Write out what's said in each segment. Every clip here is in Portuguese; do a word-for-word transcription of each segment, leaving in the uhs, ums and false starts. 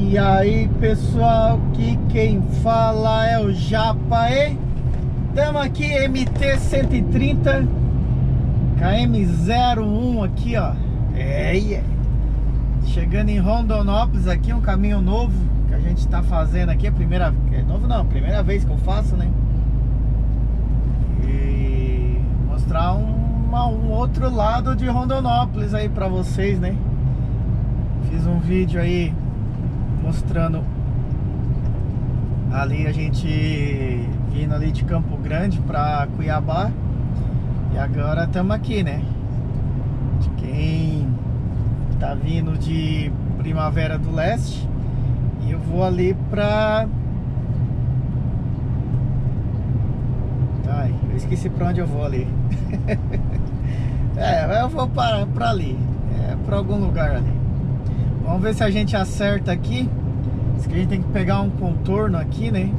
E aí pessoal, aqui quem fala é o Japa, e estamos aqui M T cento e trinta K M zero um aqui, ó. É, yeah. Chegando em Rondonópolis aqui, um caminho novo que a gente tá fazendo aqui, a primeira, é novo não, primeira vez que eu faço, né? E mostrar um, um outro lado de Rondonópolis aí pra vocês, né? Fiz um vídeo aí mostrando ali a gente vindo ali de Campo Grande pra Cuiabá. E agora estamos aqui, né? De quem tá vindo de Primavera do Leste. E eu vou ali pra... Ai, eu esqueci pra onde eu vou ali. É, eu vou para, pra ali. É, pra algum lugar ali. Vamos ver se a gente acerta aqui. Diz que a gente tem que pegar um contorno aqui, né?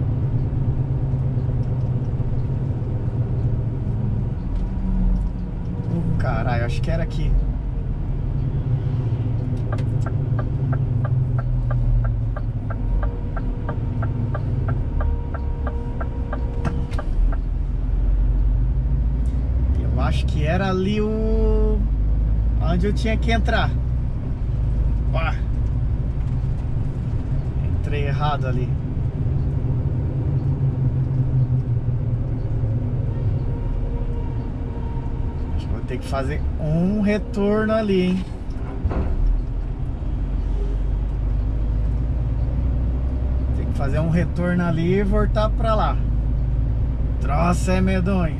Oh, caralho, acho que era aqui. Eu acho que era ali o... onde eu tinha que entrar. Pá. Entrei errado ali. Acho que vou ter que fazer um retorno ali, hein? Tem que fazer um retorno ali e voltar pra lá. Troça é medonho.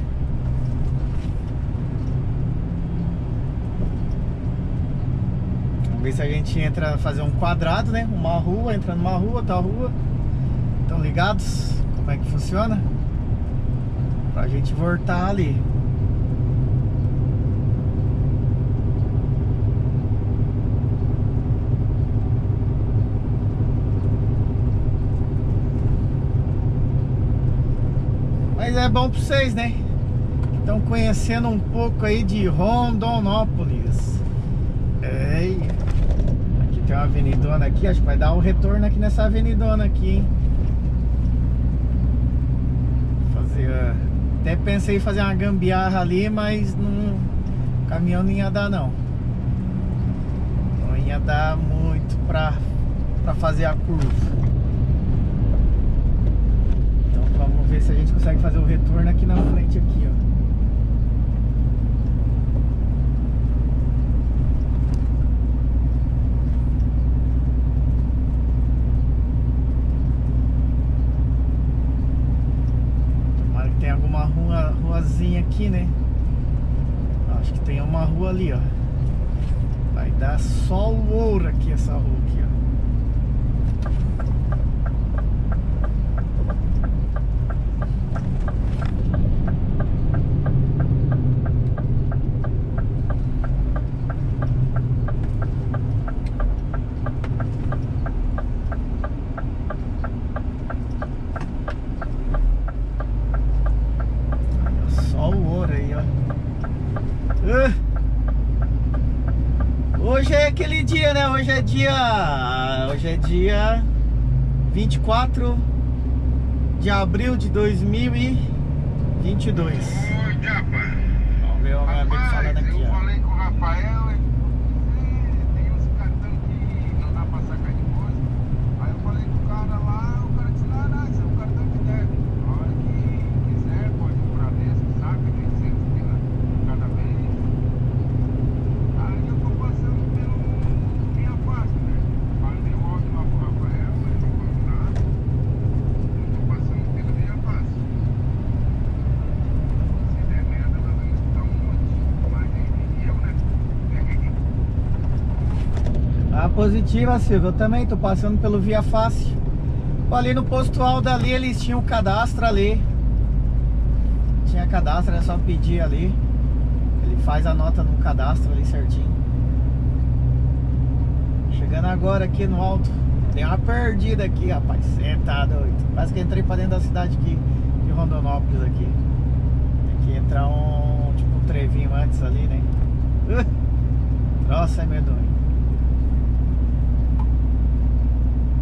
Ver se a gente entra, fazer um quadrado, né? Uma rua, entra numa rua, outra rua. Estão ligados? Como é que funciona? Pra gente voltar ali. Mas é bom pra vocês, né? Estão conhecendo um pouco aí de Rondonópolis. É. Tem uma avenidona aqui, acho que vai dar um retorno aqui nessa avenidona aqui, hein? Fazer, uh, até pensei em fazer uma gambiarra ali, mas não, o caminhão não ia dar não. Não ia dar muito pra, pra fazer a curva. Então vamos ver se a gente consegue fazer o retorno aqui na frente aqui, ó. Tem alguma rua, ruazinha aqui, né? Acho que tem uma rua ali, ó. Vai dar só o ouro aqui, essa rua aqui, ó. Hoje é aquele dia, né? Hoje é dia... Hoje é dia vinte e quatro de abril de dois mil e vinte e dois. Oi, Japa. Vamos ver o meu amigo falando aqui, eu ó. falei com o Rafael, ele falou, tem uns cartões que não dá pra sacar depois. Aí eu falei com o cara lá, o cara disse, não, não, esse é o cartão que deve. A hora que quiser, pode ir pra dentro, saca, oitocentos pila cada vez. Aí eu tô passando pelo Minha Fácil, né? Falei logo lá pro Rafael, ele não falou nada. Eu tô passando pelo Minha Fácil. Se der merda, nós vamos escutar um monte. Mas eu, né? Ah, positiva, Silvio. Eu também tô passando pelo Via Fácil. Ali no posto Alda ali, eles tinham cadastro ali. Tinha cadastro, era só pedir ali. Ele faz a nota no cadastro ali certinho. Chegando agora aqui no alto. Dei uma perdida aqui, rapaz. Cê tá doido. Parece que entrei pra dentro da cidade aqui de Rondonópolis aqui. Tem que entrar um tipo um trevinho antes ali, né? Uh, nossa, é medonho.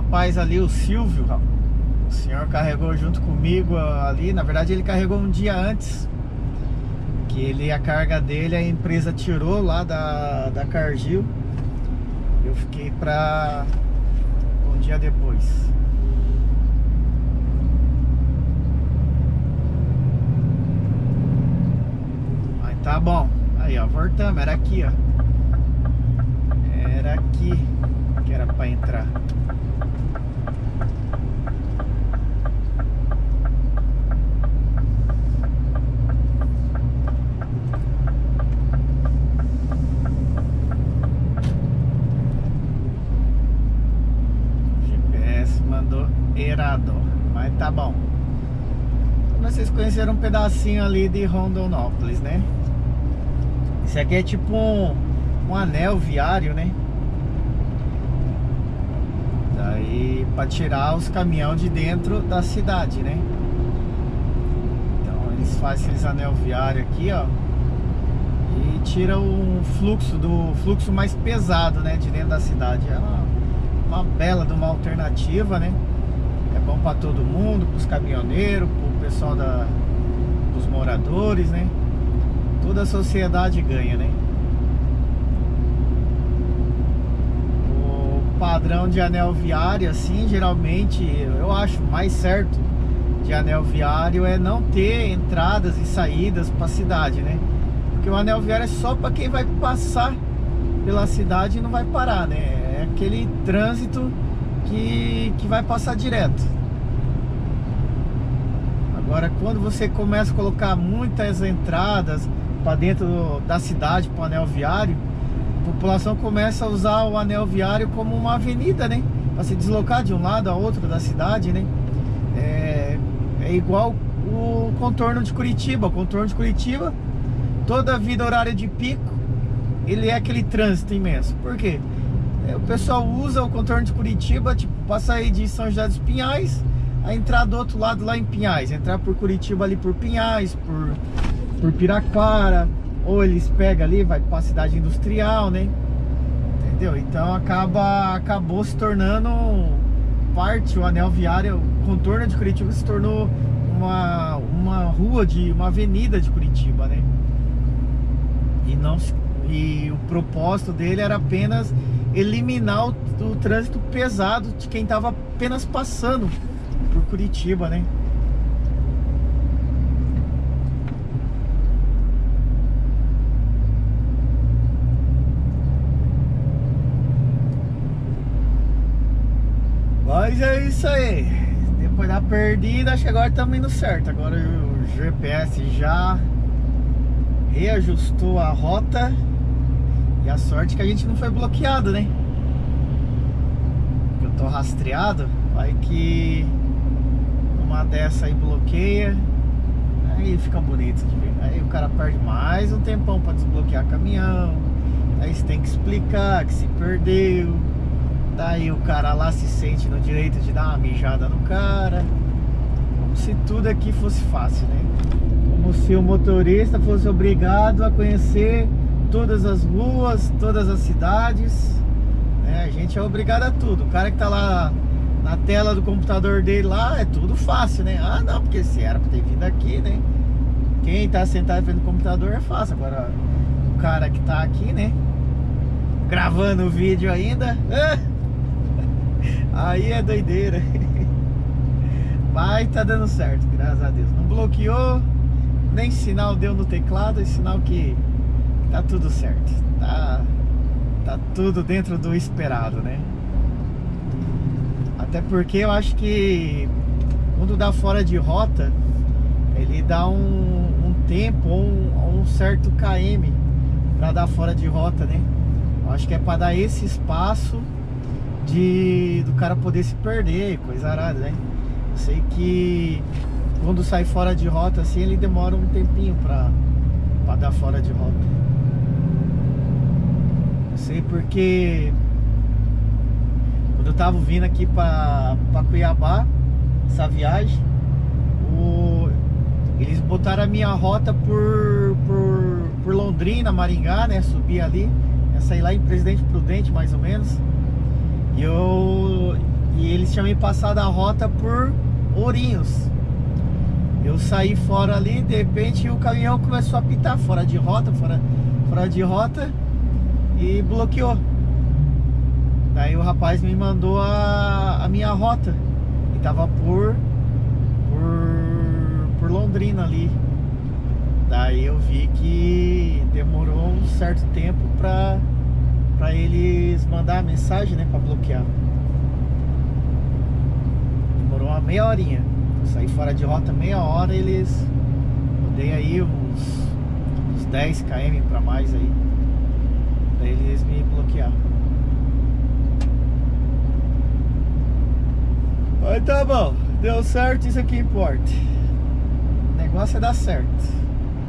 rapaz ali, o Silvio, o senhor carregou junto comigo ali. Na verdade ele carregou um dia antes, que ele, a carga dele a empresa tirou lá da, da Cargill. Eu fiquei pra um dia depois. Mas tá bom. Aí ó, voltamos, era aqui ó. Era aqui que era pra entrar. G P S mandou errado, mas tá bom. Vocês conheceram um pedacinho ali de Rondonópolis, né? Esse aqui é tipo um, um anel viário, né? Daí para tirar os caminhões de dentro da cidade, né? Então eles fazem esses anel viário aqui, ó, e tira o fluxo do fluxo mais pesado, né, de dentro da cidade. É uma, uma bela de uma alternativa, né? É bom para todo mundo, para os caminhoneiros, para o pessoal da, dos moradores, né? Toda a sociedade ganha, né? O padrão de anel viário, assim, geralmente, eu acho mais certo de anel viário é não ter entradas e saídas para a cidade, né? Porque o anel viário é só para quem vai passar pela cidade e não vai parar, né? É aquele trânsito que, que vai passar direto. Agora, quando você começa a colocar muitas entradas para dentro da cidade, para o anel viário, a população começa a usar o anel viário como uma avenida, né? Para se deslocar de um lado a outro da cidade, né? É, é igual o contorno de Curitiba. O contorno de Curitiba, toda a vida horária de pico, ele é aquele trânsito imenso. Por quê? É, o pessoal usa o contorno de Curitiba, tipo, para sair de São José dos Pinhais, a entrar do outro lado lá em Pinhais, entrar por Curitiba ali por Pinhais, por, por Piraquara, ou eles pegam ali, vai para a cidade industrial, né? Entendeu? Então acaba, acabou se tornando parte, o anel viário, o contorno de Curitiba se tornou uma, uma rua, de uma avenida de Curitiba, né? E, não, e o propósito dele era apenas eliminar o, o trânsito pesado de quem estava apenas passando por Curitiba, né? Mas é isso aí. Depois da perdida, acho que agora estamos indo certo. Agora o G P S já reajustou a rota. E a sorte que a gente não foi bloqueado, né? Porque eu tô rastreado. Vai que uma dessa aí bloqueia, aí fica bonito de ver. Aí o cara perde mais um tempão para desbloquear caminhão. Aí você tem que explicar que se perdeu. Daí o cara lá se sente no direito de dar uma mijada no cara. Como se tudo aqui fosse fácil, né? Como se o motorista fosse obrigado a conhecer todas as ruas, todas as cidades, né? A gente é obrigado a tudo. O cara que tá lá na tela do computador dele lá, é tudo fácil, né? Ah, não, porque se era pra ter vindo aqui, né? Quem tá sentado frente do computador é fácil. Agora, o cara que tá aqui, né? Gravando o vídeo ainda, aí é doideira. Mas tá dando certo, graças a Deus. Não bloqueou, nem sinal deu no teclado, é sinal que tá tudo certo. Tá, tá tudo dentro do esperado, né? Até porque eu acho que quando dá fora de rota, ele dá um, um tempo ou um, um certo km para dar fora de rota, né? Eu acho que é para dar esse espaço de do cara poder se perder, coisa arada, né? Eu sei que quando sai fora de rota assim, ele demora um tempinho para para dar fora de rota. Eu sei porque quando eu tava vindo aqui para Cuiabá, essa viagem, o, eles botaram a minha rota por, por, por Londrina, Maringá, né? Subir ali, ia sair lá em Presidente Prudente, mais ou menos. E eu, E eles tinham me passado a rota por Ourinhos. Eu saí fora ali, de repente o caminhão começou a apitar fora de rota, fora, fora de rota, e bloqueou. Daí o rapaz me mandou a, a minha rota, e tava por, por, por Londrina ali. Daí eu vi que demorou um certo tempo pra, pra eles mandar a mensagem, né, pra bloquear. Demorou uma meia horinha. Eu saí fora de rota meia hora, eles... Eu dei aí uns, uns dez quilômetros pra mais aí. Daí eles me bloquearam. Mas tá bom, deu certo, isso que importa. O negócio é dar certo.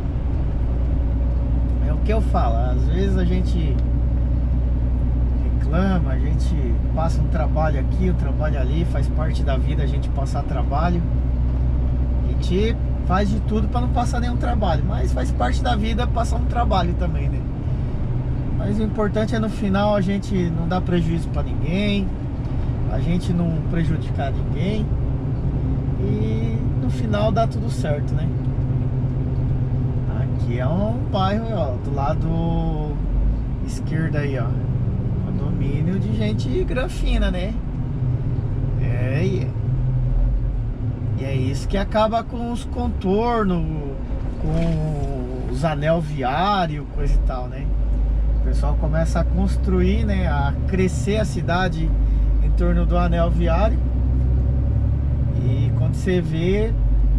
É o que eu falo, às vezes a gente reclama, a gente passa um trabalho aqui, um trabalho ali, faz parte da vida a gente passar trabalho. A gente faz de tudo para não passar nenhum trabalho, mas faz parte da vida passar um trabalho também, né? Mas o importante é no final a gente não dar prejuízo para ninguém, a gente não prejudicar ninguém e no final dá tudo certo, né? Aqui é um bairro, ó, do lado esquerdo aí, ó, condomínio de gente granfina, né? É, e E é isso que acaba com os contornos, com os anel viário, coisa e tal, né? O pessoal começa a construir, né? A crescer a cidade em torno do anel viário. E quando você vê,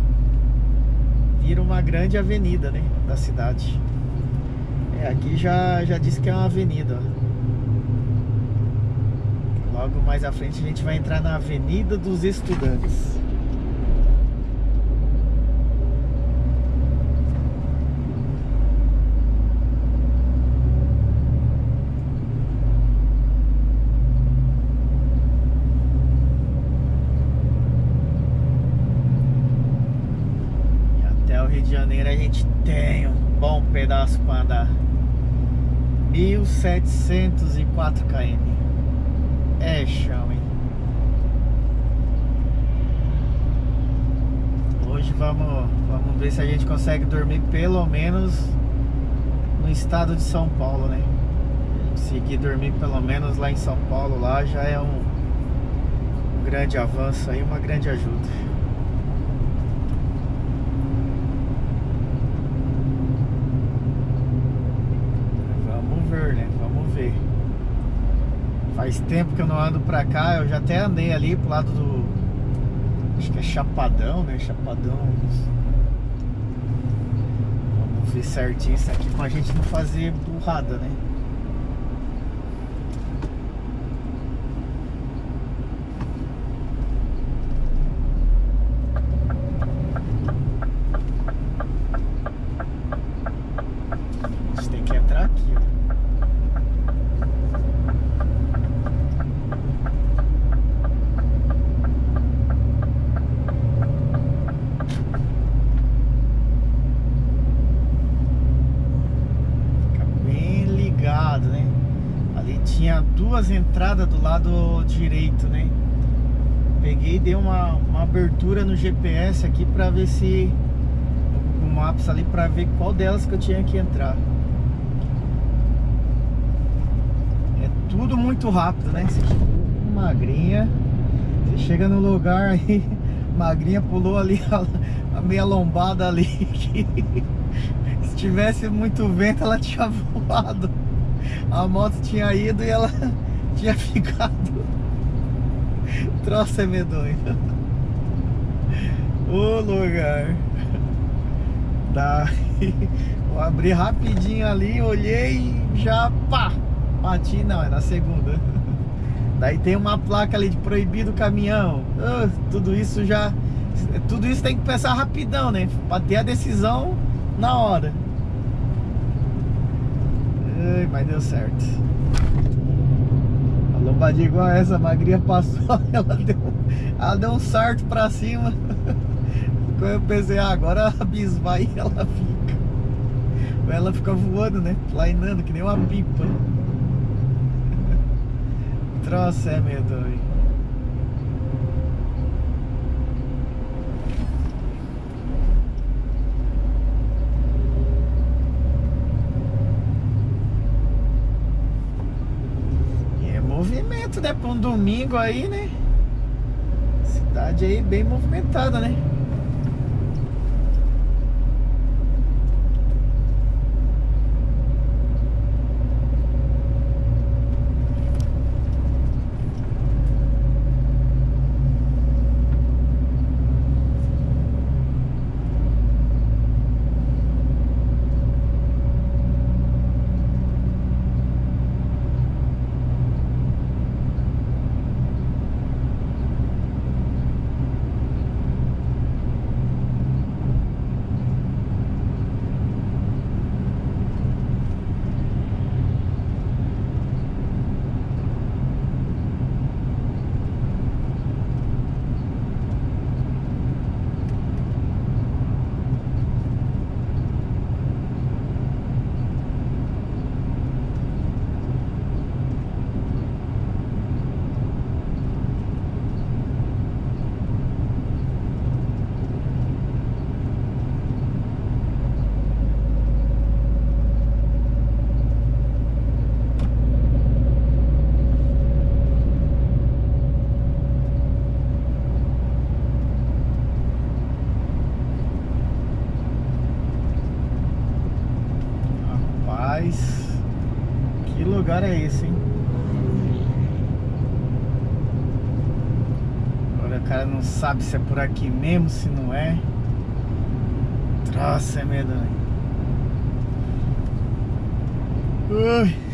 vira uma grande avenida, né? Da cidade. É, aqui já, já diz que é uma avenida, ó. Logo mais à frente a gente vai entrar na Avenida dos Estudantes. Rio de Janeiro a gente tem um bom pedaço para andar. Mil setecentos e quatro quilômetros. É chão, hein? Hoje vamos, vamos ver se a gente consegue dormir pelo menos no estado de São Paulo, né? Conseguir dormir pelo menos lá em São Paulo, lá já é um, um grande avanço aí, uma grande ajuda. Né? Vamos ver. Faz tempo que eu não ando pra cá. Eu já até andei ali pro lado do... Acho que é Chapadão, né? Chapadão. Vamos ver certinho isso aqui pra gente não fazer burrada, né? A gente tem que entrar aqui, ó. Né? Ali tinha duas entradas do lado direito, né? Peguei e dei uma, uma abertura no G P S aqui pra ver se no Google Maps ali, pra ver qual delas que eu tinha que entrar. É tudo muito rápido, né? Você chega, magrinha, você chega no lugar aí, magrinha pulou ali a, a meia lombada ali que, se tivesse muito vento ela tinha voado. A moto tinha ido e ela tinha ficado. Troço é medonho. O lugar. Daí eu abri rapidinho ali, olhei e já pá, bati, não, é na segunda. Daí tem uma placa ali de proibido caminhão. uh, Tudo isso já Tudo isso tem que pensar rapidão, né? Pra ter a decisão na hora. Ai, mas deu certo. A lombadinha igual essa, a magrinha passou, ela deu, ela deu um salto pra cima. Quando eu pensei, ah, agora a bis vai e ela fica. Ela fica voando, né? Plainando, que nem uma pipa. Troço é medonho. movimento, né? Para um domingo aí, né? Cidade aí bem movimentada, né? Que lugar é esse, hein? Agora o cara não sabe se é por aqui mesmo, se não é. Nossa, é medonho. Ui.